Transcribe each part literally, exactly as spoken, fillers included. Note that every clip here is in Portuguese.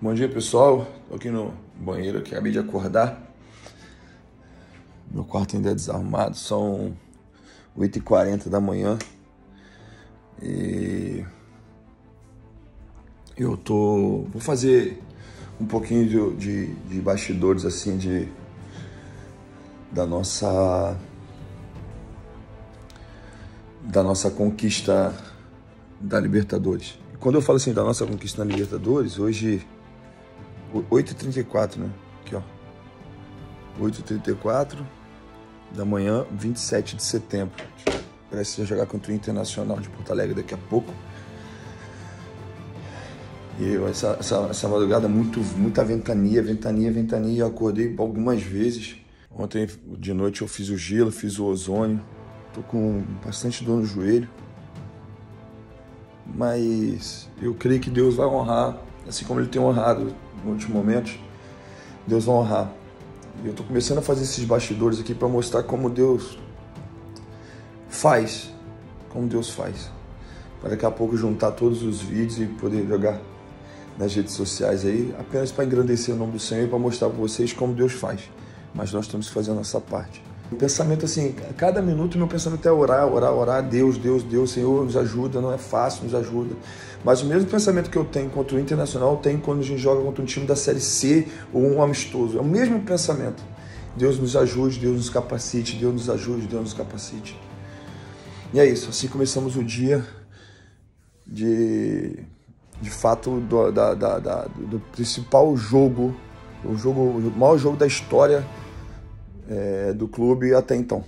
Bom dia, pessoal. Tô aqui no banheiro, que acabei de acordar. Meu quarto ainda é desarrumado. São oito e quarenta da manhã. E eu tô... Vou fazer um pouquinho de, de, de bastidores, assim, de... Da nossa... Da nossa conquista da Libertadores. E quando eu falo assim, da nossa conquista na Libertadores, hoje... oito e trinta e quatro, né? Aqui, ó. oito e trinta e quatro da manhã, vinte e sete de setembro. Parece jogar contra o Internacional de Porto Alegre daqui a pouco. E eu, essa, essa, essa madrugada, muito, muita ventania, ventania, ventania. Eu acordei algumas vezes. Ontem de noite eu fiz o gelo, fiz o ozônio. Tô com bastante dor no joelho. Mas eu creio que Deus vai honrar, assim como Ele tem honrado no último momento. Deus vai honrar. E eu tô começando a fazer esses bastidores aqui para mostrar como Deus faz. Como Deus faz. Para daqui a pouco juntar todos os vídeos e poder jogar nas redes sociais aí, apenas para engrandecer o nome do Senhor e para mostrar para vocês como Deus faz. Mas nós temos que fazer a nossa parte. O pensamento assim, a cada minuto meu pensamento é orar, orar, orar, Deus, Deus, Deus, Senhor, nos ajuda, não é fácil, nos ajuda. Mas o mesmo pensamento que eu tenho contra o Internacional, eu tenho quando a gente joga contra um time da Série C ou um amistoso. É o mesmo pensamento. Deus nos ajude, Deus nos capacite, Deus nos ajude, Deus nos capacite. E é isso, assim começamos o dia de, de fato do, da, da, da, do principal jogo, o, jogo, o maior jogo da história É, do clube até então.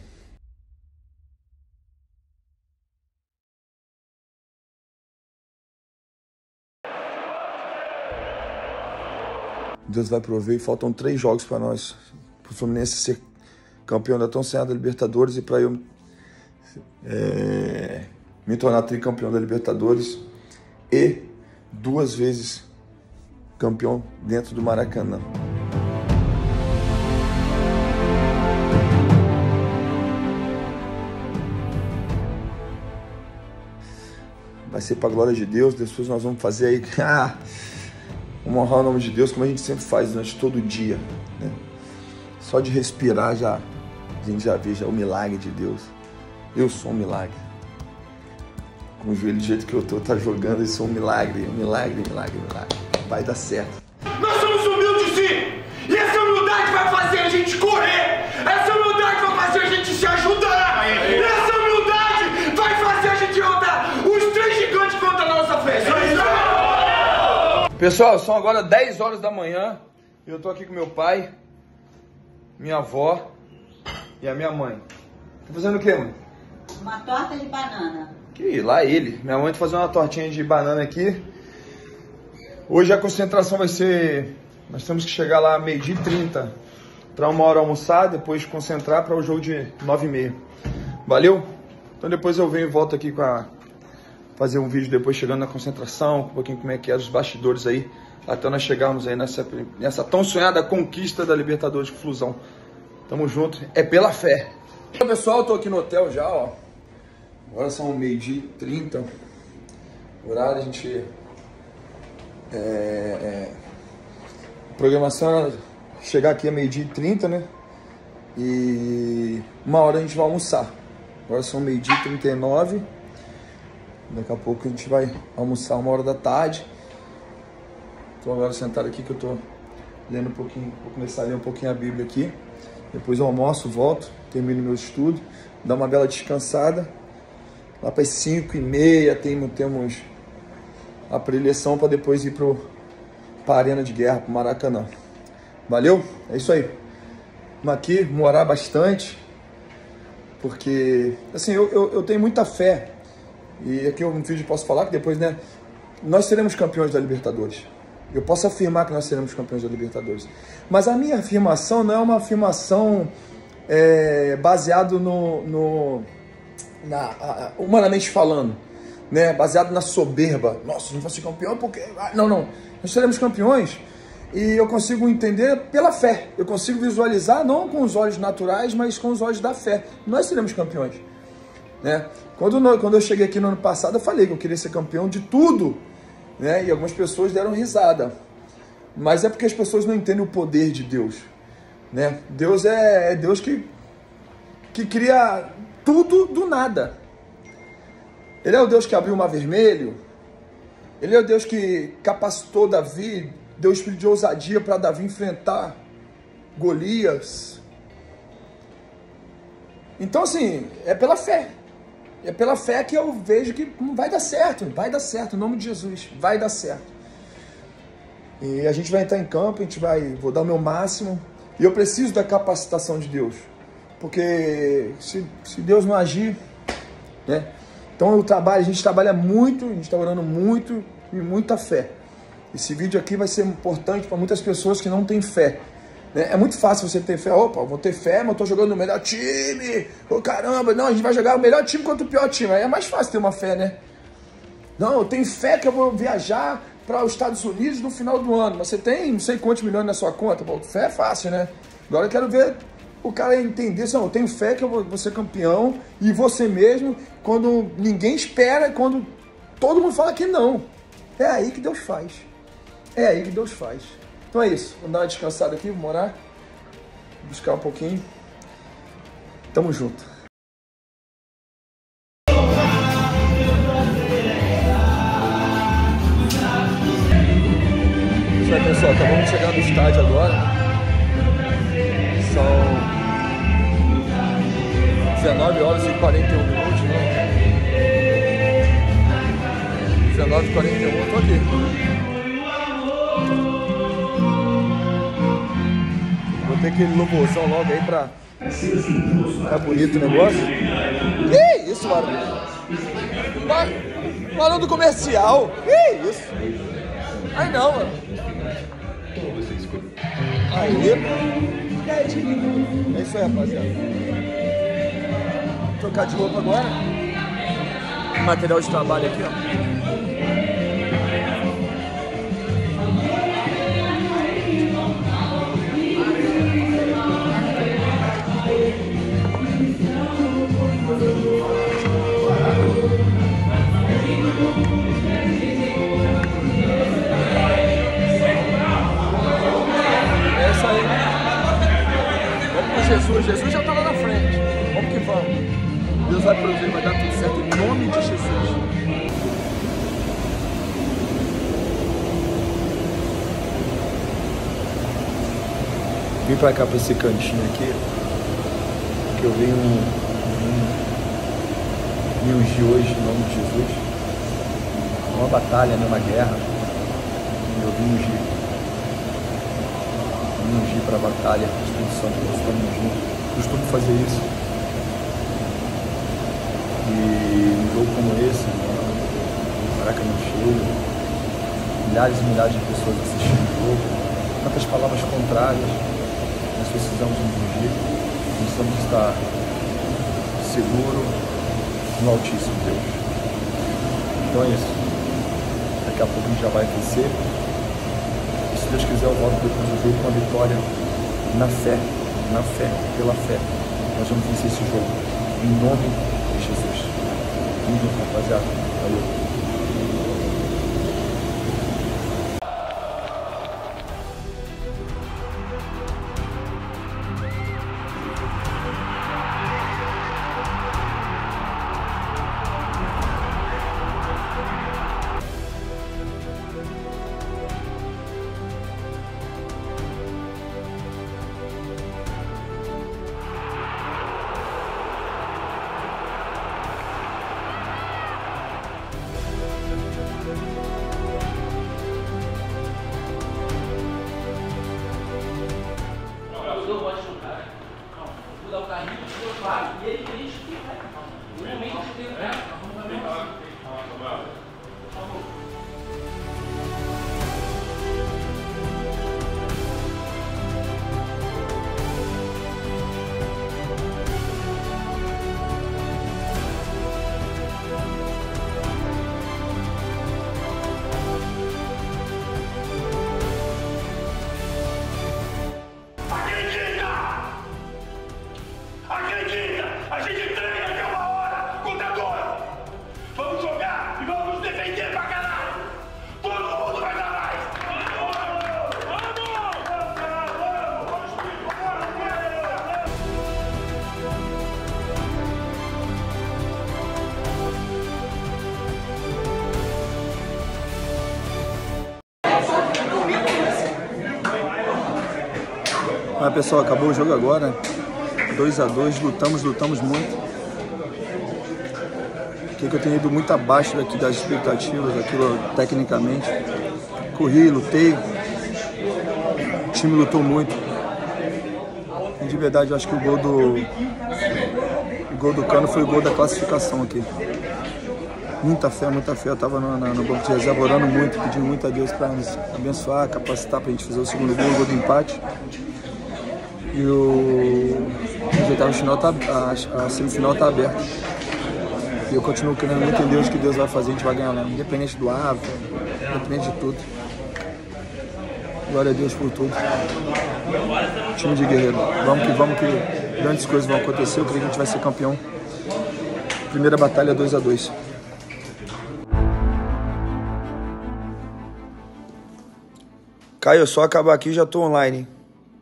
Deus vai prover e faltam três jogos para nós, para o Fluminense ser campeão da tão sonhada Libertadores e para eu é, me tornar tricampeão da Libertadores e duas vezes campeão dentro do Maracanã. Vai ser para a glória de Deus. Depois nós vamos fazer aí, ah, vamos honrar o nome de Deus, como a gente sempre faz durante todo o dia, né? Só de respirar já, a gente já vê já o milagre de Deus. Eu sou um milagre. Com o joelho do jeito que eu tô, tá jogando, eu sou um milagre, um milagre, milagre, milagre. Vai dar certo. Nós somos humildes sim! E essa humildade vai fazer a gente correr! Essa humildade vai fazer a gente se ajudar! Aê. Essa humildade vai fazer a gente rodar os três gigantes contra a nossa frente! Pessoal, são agora dez horas da manhã e eu tô aqui com meu pai, minha avó e a minha mãe. Tá fazendo o quê, mãe? Uma torta de banana. Que lá ele. Minha mãe tá fazendo uma tortinha de banana aqui. Hoje a concentração vai ser... Nós temos que chegar lá meio-dia e trinta para uma hora almoçar, depois concentrar para o jogo de nove e meia. Valeu? Então depois eu venho e volto aqui com a... fazer um vídeo depois chegando na concentração, um pouquinho como é que é os bastidores aí, até nós chegarmos aí nessa, nessa tão sonhada conquista da Libertadores com Flusão. Tamo junto, é pela fé. Então, pessoal, tô aqui no hotel já, ó. Agora são meio-dia e trinta. Horário, a gente... É, é, a programação é chegar aqui a meio-dia e trinta, né? E uma hora a gente vai almoçar. Agora são meio-dia e trinta e nove. Daqui a pouco a gente vai almoçar uma hora da tarde. Estou agora sentado aqui que eu estou lendo um pouquinho, vou começar a ler um pouquinho a Bíblia aqui. Depois eu almoço, volto, termino meu estudo, dá uma bela descansada. Lá para as cinco e meia temos, temos a preleção para depois ir para a Arena de Guerra, para o Maracanã. Valeu? É isso aí. Vamos aqui, vamos orar bastante, porque assim, eu, eu, eu tenho muita fé. E aqui no vídeo posso falar que depois, né, nós seremos campeões da Libertadores. Eu posso afirmar que nós seremos campeões da Libertadores. Mas a minha afirmação não é uma afirmação é, baseada no, no na, a, humanamente falando, né, baseado na soberba. Nossa, a gente vai ser campeão porque... Não, não. Nós seremos campeões e eu consigo entender pela fé. Eu consigo visualizar não com os olhos naturais, mas com os olhos da fé. Nós seremos campeões. Né? Quando, nós, quando eu cheguei aqui no ano passado, eu falei que eu queria ser campeão de tudo, né? E algumas pessoas deram risada. mas é porque as pessoas não entendem o poder de Deus, né? Deus é, é Deus que, que cria tudo do nada. Ele é o Deus que abriu o mar vermelho. Ele é o Deus que capacitou Davi, deu espírito de ousadia para Davi enfrentar Golias. Então, assim, é pela fé. É pela fé que eu vejo que vai dar certo. Vai dar certo, em nome de Jesus. Vai dar certo. E a gente vai entrar em campo, a gente vai... Vou dar o meu máximo. E eu preciso da capacitação de Deus. Porque se, se Deus não agir, né? Então eu trabalho, a gente trabalha muito, a gente está orando muito e muita fé. Esse vídeo aqui vai ser importante para muitas pessoas que não têm fé. É muito fácil você ter fé. Opa, vou ter fé, mas eu tô jogando no melhor time. Ô, caramba, não, a gente vai jogar o melhor time contra o pior time. Aí é mais fácil ter uma fé, né? Não, eu tenho fé que eu vou viajar para os Estados Unidos no final do ano. Mas você tem não sei quantos milhões na sua conta. Bom, fé é fácil, né? Agora eu quero ver o cara entender assim, não, eu tenho fé que eu vou, vou ser campeão. E você mesmo, quando ninguém espera, quando todo mundo fala que não. É aí que Deus faz. É aí que Deus faz. Então é isso, vou dar uma descansada aqui, vou morar, buscar um pouquinho, tamo junto. Isso aí, pessoal, acabamos de chegar no estádio agora, são dezenove horas e quarenta e um minutos, né? dezenove e quarenta e um, eu tô aqui. Vou ter aquele louvorzão logo aí pra ficar bonito o negócio. Que isso, barulho? Barulho do comercial. Que isso? Aí não, mano. Aí. É isso aí, rapaziada. Vou trocar de roupa agora. Material de trabalho aqui, ó. É isso aí. Vamos com Jesus. Jesus já está lá na frente. Vamos que vamos. Deus vai prover, vai dar tudo certo em nome de Jesus. Vim pra cá, pra esse cantinho aqui, que eu venho me ungir hoje em nome de Jesus. É uma batalha, né? Uma guerra. Eu vim ungir. Vim ungir pra batalha. Espírito Santo, nós estamos juntos. Costumo fazer isso. E um jogo como esse, Maracanã cheio, milhares e milhares de pessoas assistindo o jogo, tantas palavras contrárias. Nós precisamos nos ungir, precisamos estar seguro no Altíssimo Deus. Então é isso. Daqui a pouco a gente já vai aquecer. E se Deus quiser, eu volto depois do jogo com a vitória na fé, na fé, pela fé. Nós vamos vencer esse jogo. Em nome de Jesus. Vamos junto, rapaziada. Valeu. A gente treina até uma hora, contadora! Mas pessoal, acabou o jogo agora, dois a dois, lutamos, lutamos muito. Porque eu tenho ido muito abaixo daqui das expectativas, aquilo tecnicamente. Corri, lutei, o time lutou muito. E de verdade, eu acho que o gol do, o gol do Cano foi o gol da classificação aqui. Muita fé, muita fé. Eu estava no, no banco de reserva orando muito, pedindo muito a Deus para nos abençoar, capacitar para a gente fazer o segundo gol, o gol do empate. E o, o oitavo final tá, a, a semifinal está aberta. E eu continuo crendo muito em Deus, que Deus vai fazer, a gente vai ganhar lá, independente do árbitro, independente de tudo. Glória a Deus por tudo. Time de guerreiro. Vamos que vamos, que grandes coisas vão acontecer. Eu creio que a gente vai ser campeão. Primeira batalha dois a dois. Caio, é só acabar aqui e já tô online, hein?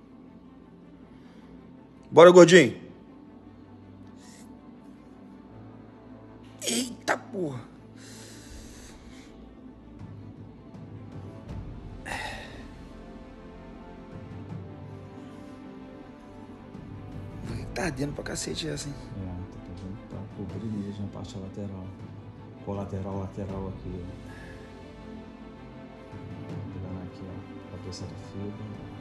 Bora, gordinho. Eita porra. Tá ardendo pra cacete essa, hein? É, tá fazendo pra cobrir mesmo a parte lateral. Colateral, lateral aqui, ó. Pegando aqui, ó. Cabeça do fio.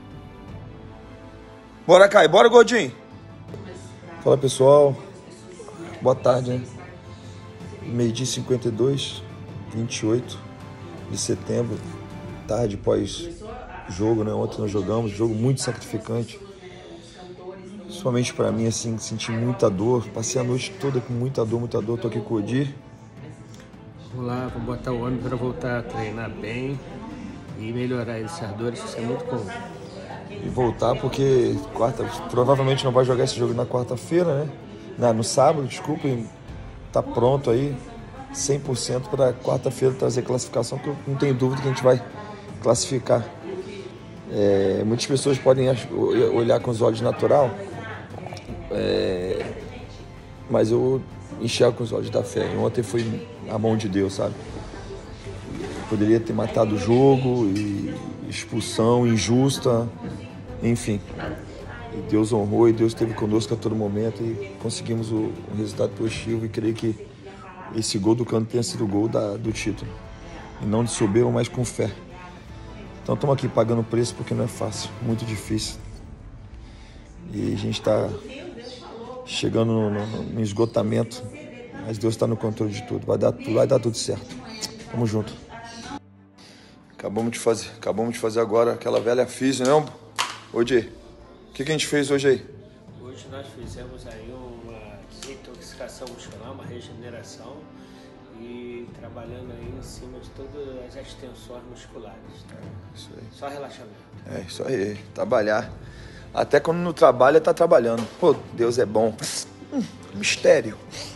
Bora, Caio. Bora, gordinho. Fala, pessoal. Boa tarde, né? Meio-dia cinquenta e dois, vinte e oito de setembro. Tarde pós-jogo, né? Ontem nós jogamos. Jogo muito sacrificante. Somente pra mim, assim, senti muita dor. Passei a noite toda com muita dor, muita dor. Tô aqui com o Odir. Vamos lá, vamos botar o homem para voltar a treinar bem e melhorar essas dores, isso é muito bom. E voltar porque quarta, provavelmente não vai jogar esse jogo na quarta-feira, né? Na, no sábado, desculpa. E tá pronto aí, cem por cento para quarta-feira trazer classificação, que eu não tenho dúvida que a gente vai classificar. É, muitas pessoas podem olhar com os olhos natural, é, mas eu enxergo com os olhos da fé. Ontem foi a mão de Deus, sabe? Poderia ter matado o jogo, e expulsão injusta, enfim. E Deus honrou e Deus esteve conosco a todo momento e conseguimos o, o resultado positivo, e creio que esse gol do Cano tenha sido o gol da, do título. E não de soberba, mas com fé. Então estamos aqui pagando o preço porque não é fácil, muito difícil. E a gente está chegando no, no, no esgotamento, mas Deus está no controle de tudo. Vai dar, vai dar tudo certo. Tamo junto. Acabamos de fazer, acabamos de fazer agora aquela velha física, não? Hoje, o que, que a gente fez hoje aí? Hoje nós fizemos aí uma desintoxicação muscular, uma regeneração e trabalhando aí em cima de todas as extensões musculares. Tá? Isso aí. Só relaxamento. É isso aí, trabalhar. Até quando não trabalha, tá trabalhando. Pô, Deus é bom. Hum, mistério.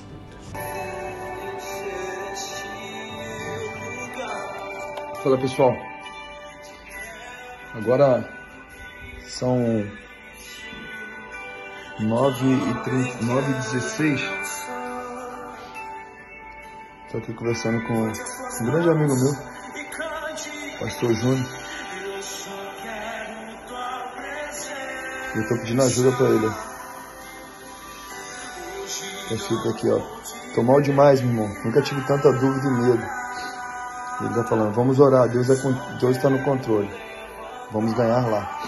Fala, pessoal. Agora são nove e dezesseis. Estou aqui conversando com um grande amigo meu, Pastor Júnior. Eu estou pedindo ajuda para ele. Eu fico aqui, ó. Tô mal demais, meu irmão. Nunca tive tanta dúvida e medo. Ele tá falando, vamos orar, Deus é, Deus está no controle. Vamos ganhar lá.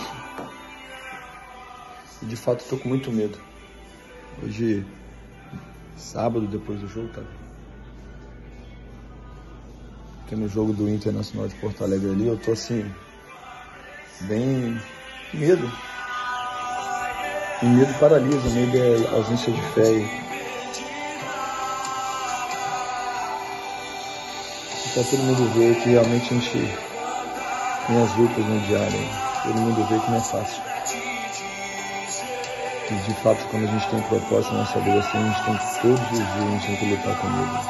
E de fato eu tô com muito medo. Hoje, sábado, depois do jogo, tá? Porque no jogo do Internacional de Porto Alegre ali, eu tô assim, bem medo. E medo paralisa, medo é ausência de fé. Pra todo mundo ver que realmente a gente tem as lutas no diário. Todo mundo vê que não é fácil. E de fato, quando a gente tem propósito na nossa vida assim, a gente tem todos os dias, a gente tem que lutar com ele.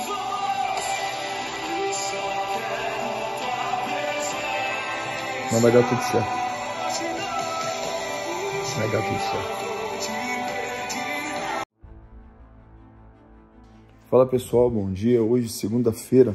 Mas vai dar tudo certo. Vai dar tudo certo. Fala, pessoal, bom dia. Hoje, segunda-feira.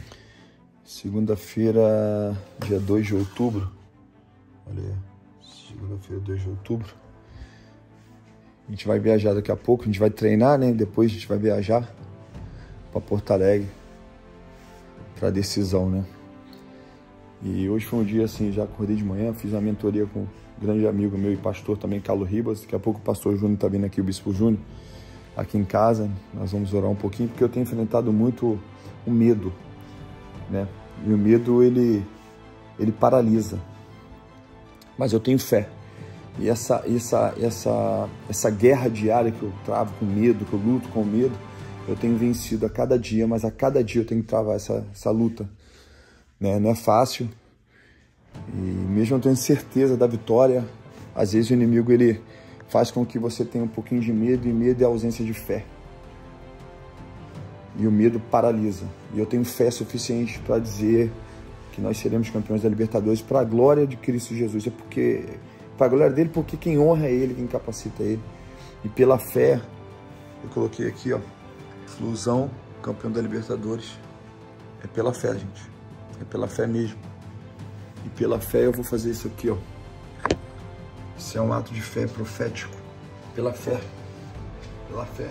Segunda-feira, dia dois de outubro. Olha aí. Segunda-feira, dois de outubro. A gente vai viajar daqui a pouco, a gente vai treinar, né? Depois a gente vai viajar para Porto Alegre para decisão, né? E hoje foi um dia assim, já acordei de manhã, fiz uma mentoria com um grande amigo meu e pastor também, Carlos Ribas. Daqui a pouco o pastor Júnior tá vindo aqui, o Bispo Júnior, aqui em casa. Nós vamos orar um pouquinho, porque eu tenho enfrentado muito o medo, né? E o medo, ele, ele paralisa. Mas eu tenho fé. E essa, essa, essa, essa guerra diária que eu travo com medo, que eu luto com medo, eu tenho vencido a cada dia, mas a cada dia eu tenho que travar essa, essa luta. Né? Não é fácil. E mesmo eu tendo certeza da vitória, às vezes o inimigo ele faz com que você tenha um pouquinho de medo, e medo é a ausência de fé. E o medo paralisa. E eu tenho fé suficiente para dizer que nós seremos campeões da Libertadores para a glória de Cristo Jesus. É porque, para a glória dele, porque quem honra é ele, quem capacita é ele. E pela fé, eu coloquei aqui, ó, Flusão, campeão da Libertadores. É pela fé, gente. É pela fé mesmo. E pela fé eu vou fazer isso aqui, ó. Isso é um ato de fé profético. Pela fé. Pela fé.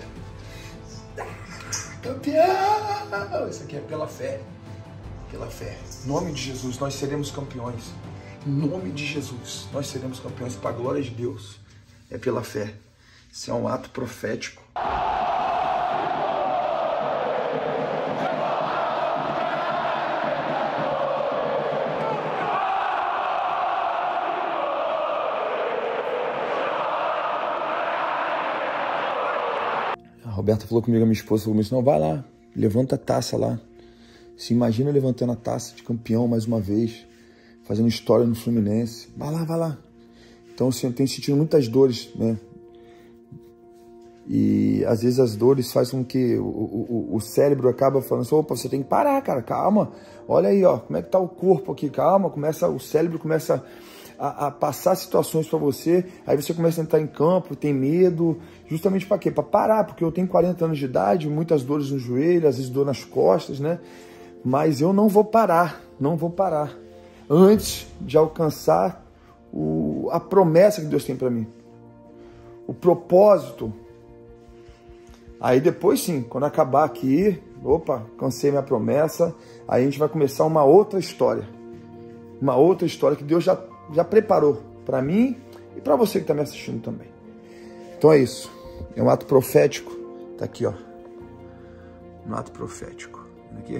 Campeão! Isso aqui é pela fé. Pela fé. Em nome de Jesus, nós seremos campeões. Em nome de Jesus, nós seremos campeões para a glória de Deus. É pela fé. Isso é um ato profético. A Roberta falou comigo, a minha esposa falou assim, não, vai lá, levanta a taça lá. Se imagina levantando a taça de campeão mais uma vez, fazendo história no Fluminense. Vai lá, vai lá. Então, assim, eu tenho sentido muitas dores, né? E às vezes as dores fazem com que o, o, o cérebro acaba falando assim, opa, você tem que parar, cara, calma. Olha aí, ó, como é que tá o corpo aqui, calma. Começa, o cérebro começa a, a passar situações para você, aí você começa a entrar em campo, tem medo, justamente para quê? Para parar, porque eu tenho quarenta anos de idade, muitas dores no joelho, às vezes dor nas costas, né? Mas eu não vou parar, não vou parar, antes de alcançar o, a promessa que Deus tem para mim, o propósito. Aí depois sim, quando acabar aqui, opa, cansei minha promessa, aí a gente vai começar uma outra história, uma outra história que Deus já, já preparou para mim e para você que está me assistindo também. Então é isso, é um ato profético, tá aqui, ó, um ato profético, aqui.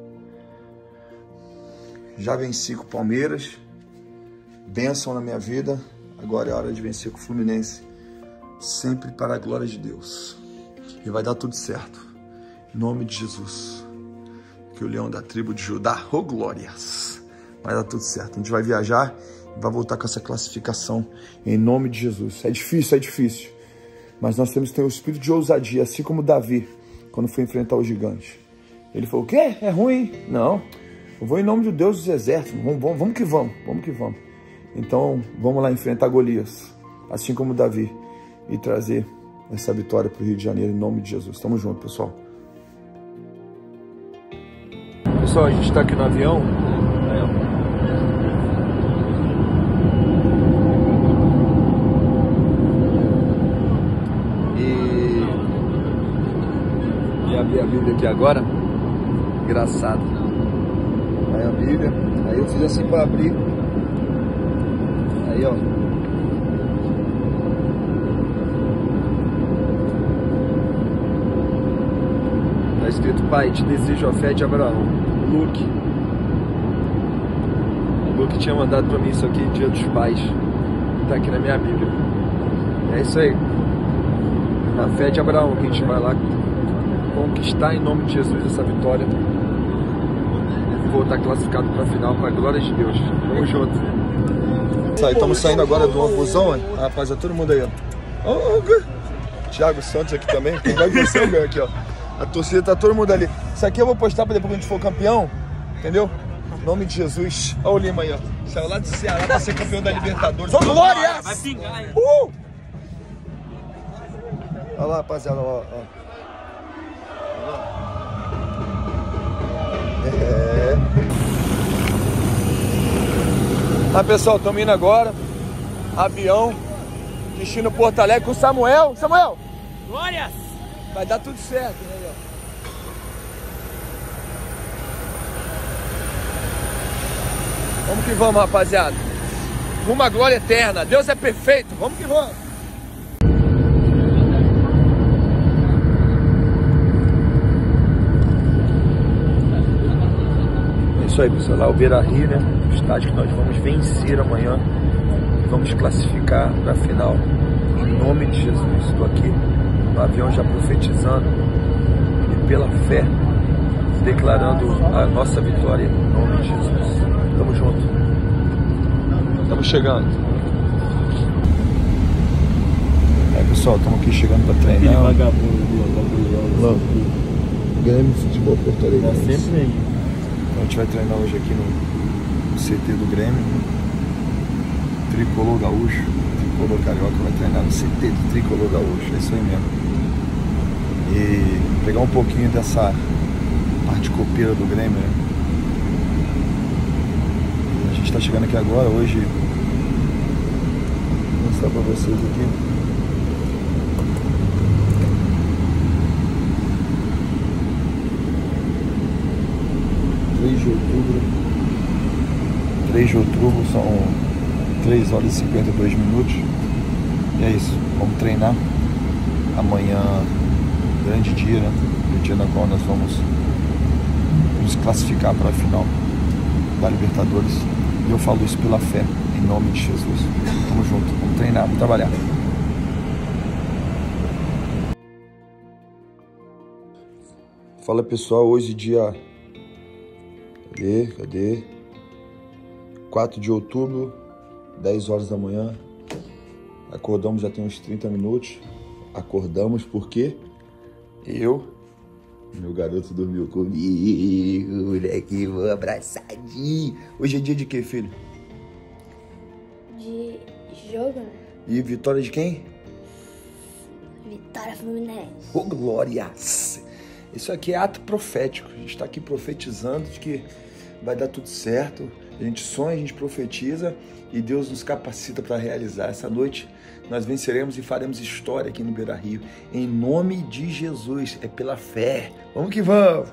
Já venci com o Palmeiras, bênção na minha vida, agora é hora de vencer com o Fluminense, sempre para a glória de Deus. E vai dar tudo certo, em nome de Jesus, que o leão da tribo de Judá, oh glórias, vai dar tudo certo. A gente vai viajar e vai voltar com essa classificação, em nome de Jesus. É difícil, é difícil, mas nós temos que ter o espírito de ousadia, assim como Davi, quando foi enfrentar o gigante. Ele falou, o quê? É ruim? Não. Eu vou em nome de Deus dos exércitos, vamos, vamos, vamos que vamos, vamos que vamos. Então, vamos lá enfrentar Golias, assim como Davi, e trazer essa vitória para o Rio de Janeiro, em nome de Jesus. Tamo junto, pessoal. Pessoal, a gente está aqui no avião. E... e abri a Bíblia aqui agora. Engraçado. Aí a Bíblia, aí eu fiz assim para abrir, aí ó, tá escrito, Pai, te desejo a fé de Abraão. Luke, o Luke tinha mandado para mim isso aqui, Dia dos Pais, tá aqui na minha Bíblia. É isso aí, a fé de Abraão, que a gente vai lá conquistar em nome de Jesus essa vitória. Vou estar classificado para a final, para a glória de Deus. Tamo junto. Estamos saindo agora do busão, rapaz, todo mundo aí, ó. Oh, oh, Thiago Santos aqui também. Quem vai vencer o ganho aqui, ó. A torcida tá todo mundo ali. Isso aqui eu vou postar para depois que a gente for campeão, entendeu? Em nome de Jesus. Olha o Lima aí, ó. Saiu lá de Ceará para ser campeão da Libertadores. Ô, glória! Vai pingar, hein? Uh! Olha lá, rapaziada, ó. ó. É. Ah, pessoal, estamos indo agora. avião, destino Porto Alegre com o Samuel. Samuel! Glórias! Vai dar tudo certo, né, Léo? Vamos que vamos, rapaziada. Rumo à glória eterna. Deus é perfeito. Vamos que vamos. É isso aí, pessoal. Lá o Beira-Rio, né? O estádio que nós vamos vencer amanhã. Vamos classificar para a final. Em nome de Jesus. Estou aqui no avião já profetizando e pela fé declarando a nossa vitória em nome de Jesus. Tamo junto. Estamos chegando. É, pessoal, estamos aqui chegando para treinar. Aquele vagabundo, Logo. Grêmio Futebol Porto Alegre. Tá sempre aí. Então a gente vai treinar hoje aqui no C T do Grêmio. Tricolor Gaúcho. Tricolor Carioca vai treinar no C T do Tricolor Gaúcho. É isso aí mesmo. E pegar um pouquinho dessa parte copeira do Grêmio, né? A gente está chegando aqui agora, hoje. Vou mostrar para vocês aqui. três de outubro. três de outubro, são três horas e cinquenta e dois minutos. E é isso, vamos treinar. Amanhã, grande dia, né? O dia na qual nós vamos nos classificar para a final da Libertadores. E eu falo isso pela fé, em nome de Jesus. Tamo junto, vamos treinar, vamos trabalhar. Fala pessoal, hoje dia... Cadê? Cadê? quatro de outubro, dez horas da manhã. Acordamos já tem uns trinta minutos. Acordamos porque eu, meu garoto dormiu comigo, moleque, vou abraçadinho. Hoje é dia de quê, filho? De jogo, né? E vitória de quem? Vitória Fluminense. Ô, glórias! Isso aqui é ato profético. A gente está aqui profetizando de que vai dar tudo certo. A gente sonha, a gente profetiza e Deus nos capacita para realizar. Essa noite nós venceremos e faremos história aqui no Beira-Rio. Em nome de Jesus. É pela fé. Vamos que vamos!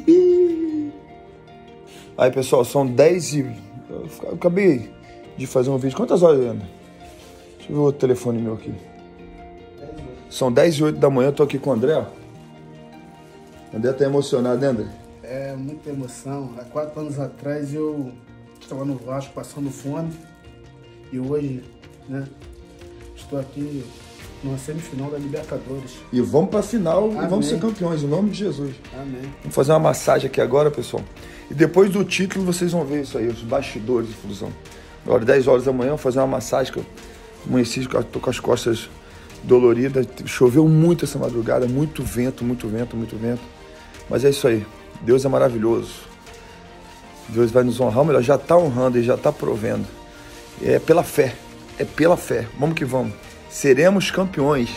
Aí, pessoal, são dez e... Eu acabei de fazer um vídeo. Quantas horas ainda? Deixa eu ver o telefone meu aqui. São dez e oito da manhã. Eu tô aqui com o André, ó. O André tá emocionado, né, André? É, muita emoção. Há quatro anos atrás eu estava no Vasco passando fome e hoje, né, estou aqui numa semifinal da Libertadores. E vamos pra final. Amém. E vamos ser campeões, em nome de Jesus. Amém. Vamos fazer uma massagem aqui agora, pessoal. E depois do título vocês vão ver isso aí, os bastidores de Flusão. Agora, dez horas da manhã, vou fazer uma massagem que eu amanheci, tô com as costas doloridas. Choveu muito essa madrugada, muito vento, muito vento, muito vento. Mas é isso aí. Deus é maravilhoso. Deus vai nos honrar, ou melhor, já está honrando e já está provendo. É pela fé. É pela fé. Vamos que vamos. Seremos campeões.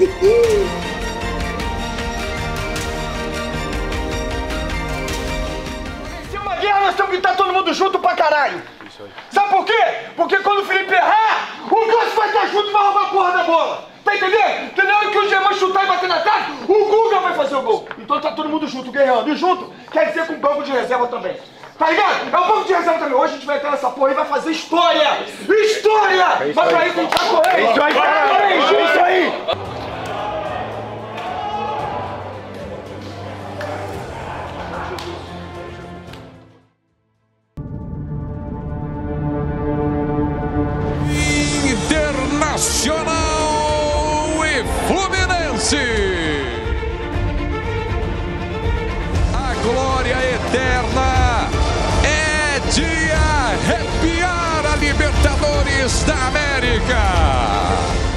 Se uma guerra, nós temos que estar todo mundo junto pra caralho. Sabe por quê? Porque quando o Felipe errar, o Ganso vai estar junto e vai roubar a porra da bola. Tá entendendo? Entendeu? Que o Germán chutar e bater na trave, o Guga vai fazer o gol. Então tá todo mundo junto, guerreando. E junto quer dizer com o banco de reserva também. Tá ligado? É o banco de reserva também. Hoje a gente vai entrar nessa porra e vai fazer história. História! É mas pra isso a gente vai correr. É isso aí, cara. É isso aí. Internacional e Fluminense. A glória eterna é de arrepiar a Libertadores da América.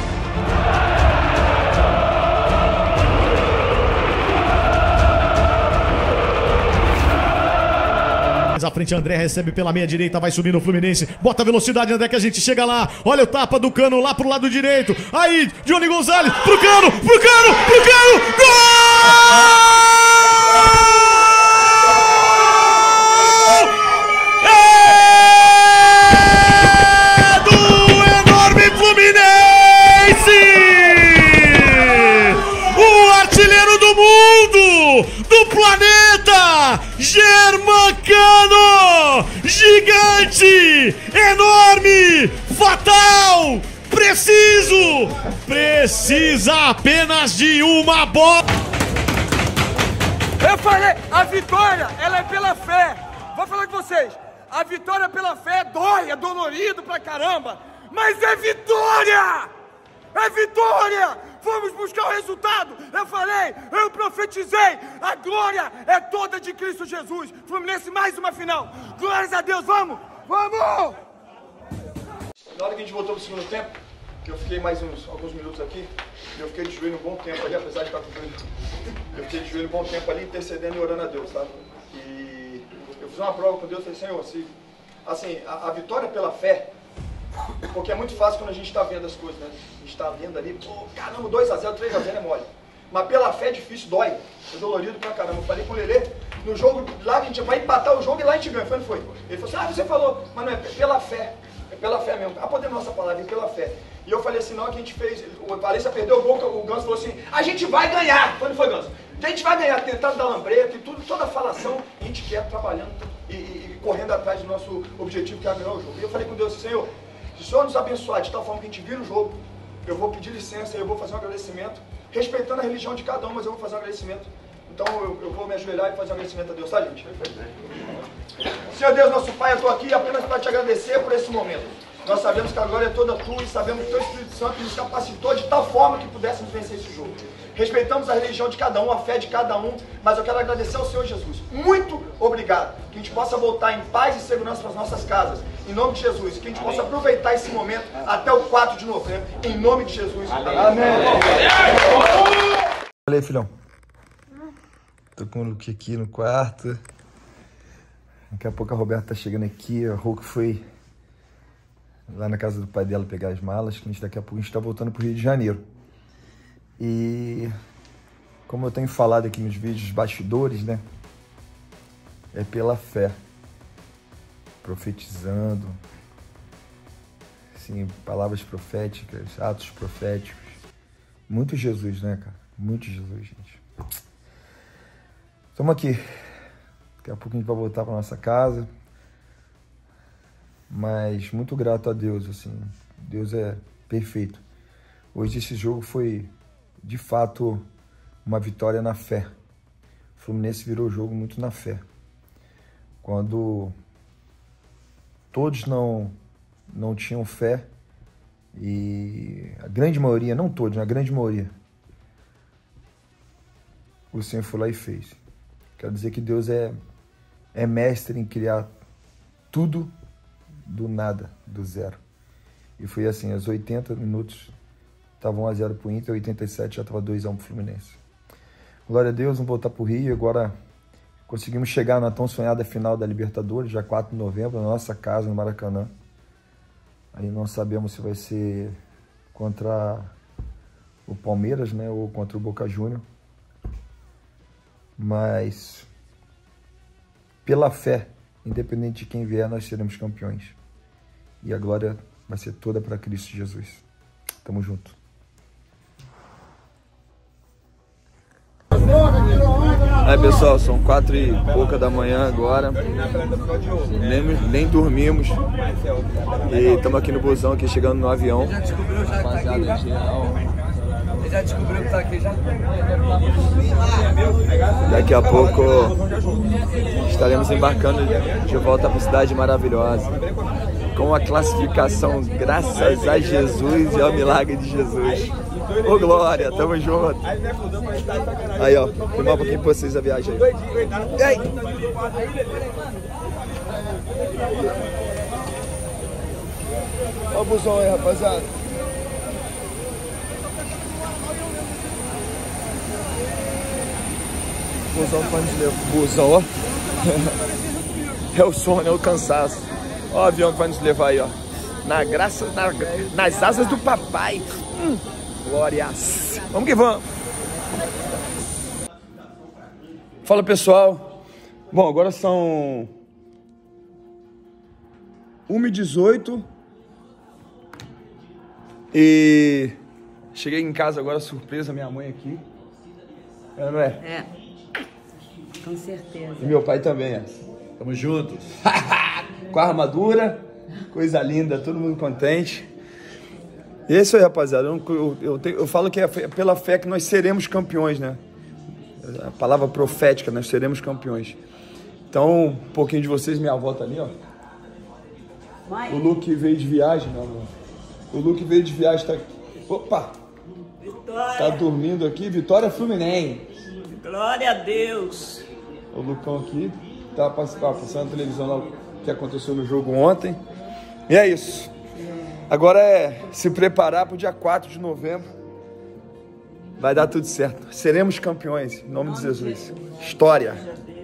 À frente, André recebe pela meia direita, vai subindo o Fluminense, bota a velocidade, André, que a gente chega lá. Olha o tapa do Cano lá pro lado direito. Aí, Johnny Gonzalez pro Cano, pro Cano, pro Cano, gol! É do enorme Fluminense! preciso! Precisa apenas de uma bola! Eu falei, a vitória, ela é pela fé. Vou falar com vocês. A vitória pela fé dói, é dolorido pra caramba. Mas é vitória! É vitória! Vamos buscar o resultado. Eu falei, eu profetizei. A glória é toda de Cristo Jesus. Fluminense, mais uma final. Glórias a Deus, vamos! Vamos! Na hora que a gente voltou pro segundo tempo, que eu fiquei mais uns alguns minutos aqui, eu fiquei de joelho um bom tempo ali, apesar de estar com joelho. Eu fiquei de joelho um bom tempo ali, intercedendo e orando a Deus, sabe? E eu fiz uma prova com Deus, falei, Senhor, se, assim, a, a vitória pela fé, porque é muito fácil quando a gente está vendo as coisas, né? A gente está vendo ali, pô, caramba, dois a zero, três a zero é mole. Mas pela fé é difícil, dói. É dolorido pra caramba. Eu falei com o Lelê, no jogo lá a gente vai empatar o jogo e lá a gente ganha. Foi, não foi? Ele falou assim, ah, você falou, mas não é pela fé. É pela fé mesmo. A poder nossa palavra, é pela fé. E eu falei assim, não, que a gente fez, o Valência perdeu o gol, o Ganso falou assim, a gente vai ganhar. Foi, não foi, Ganso? A gente vai ganhar, tentando dar lambreta e tudo, toda a falação, a gente quer trabalhando e, e, e correndo atrás do nosso objetivo, que é ganhar o jogo. E eu falei com Deus, Senhor, se o Senhor nos abençoar de tal forma que a gente vira o jogo, eu vou pedir licença, eu vou fazer um agradecimento, respeitando a religião de cada um, mas eu vou fazer um agradecimento. Então eu, eu vou me ajoelhar e fazer um agradecimento a Deus, tá, gente? Senhor Deus, nosso Pai, eu estou aqui apenas para te agradecer por esse momento. Nós sabemos que a glória é toda tua e sabemos que o teu Espírito Santo nos capacitou de tal forma que pudéssemos vencer esse jogo. Respeitamos a religião de cada um, a fé de cada um, mas eu quero agradecer ao Senhor Jesus. Muito obrigado. Que a gente possa voltar em paz e segurança para as nossas casas. Em nome de Jesus. Que a gente possa aproveitar esse momento até o quatro de novembro. Em nome de Jesus. Amém. Amém. Olha aí, filhão. Tô com o Luque aqui no quarto. Daqui a pouco a Roberta tá chegando aqui. A Hulk foi lá na casa do pai dela pegar as malas. Que a gente, daqui a pouco a gente tá voltando pro Rio de Janeiro. E como eu tenho falado aqui nos vídeos bastidores, né? É pela fé. Profetizando. Assim, palavras proféticas, atos proféticos. Muito Jesus, né, cara? Muito Jesus, gente. Estamos aqui. Daqui a pouco a gente vai voltar para nossa casa. Mas muito grato a Deus, assim. Deus é perfeito. Hoje esse jogo foi, de fato, uma vitória na fé. O Fluminense virou o jogo muito na fé. Quando todos não, não tinham fé, e a grande maioria, não todos, a grande maioria, o Senhor foi lá e fez. Quero dizer que Deus é, é mestre em criar tudo do nada, do zero. E foi assim, aos oitenta minutos, estava um a zero para o Inter, oitenta e sete já estava dois a um para o Fluminense. Glória a Deus, vamos voltar para o Rio. Agora conseguimos chegar na tão sonhada final da Libertadores, já quatro de novembro, na nossa casa, no Maracanã. Aí não sabemos se vai ser contra o Palmeiras, né, ou contra o Boca Juniors. Mas, pela fé, independente de quem vier, nós seremos campeões. E a glória vai ser toda para Cristo Jesus. Tamo junto. Aí, pessoal, são quatro e pouca da manhã agora. Nem, nem dormimos. E estamos aqui no busão, aqui chegando no avião. Já descobriu, já rapaziada, tá geral. Ele já descobriu que tá aqui já. Daqui a pouco estaremos embarcando de volta para a cidade maravilhosa. Com a classificação graças a Jesus e ao milagre de Jesus. Ô glória, tamo junto. Aí ó, filmar um pouquinho pra vocês a viagem aí. E aí? Olha o busão aí, rapaziada. Busão que vai nos levar. Busão, ó. É o sono, é o cansaço. Ó o avião que vai nos levar aí, ó. Na graça, na, nas asas do papai. Hum, glórias. Vamos que vamos. Fala, pessoal. Bom, agora são uma e dezoito. E cheguei em casa agora, surpresa, minha mãe aqui. É, não é? É. Com certeza. E meu pai também, é. Tamo juntos. Com a armadura, coisa linda, todo mundo contente. E é isso aí, rapaziada. Eu, eu, eu, te, eu falo que é pela fé que nós seremos campeões, né? A palavra profética, nós seremos campeões. Então, um pouquinho de vocês, minha avó tá ali, ó. Mãe. O Luke veio de viagem, meu amor. O Luke veio de viagem, tá aqui. Opa! Vitória. Tá dormindo aqui, Vitória Fluminense. Glória a Deus. O Lucão aqui, tá passando na televisão lá o que aconteceu no jogo ontem. E é isso. Agora é se preparar pro dia quatro de novembro. Vai dar tudo certo. Seremos campeões, em nome de Jesus. História.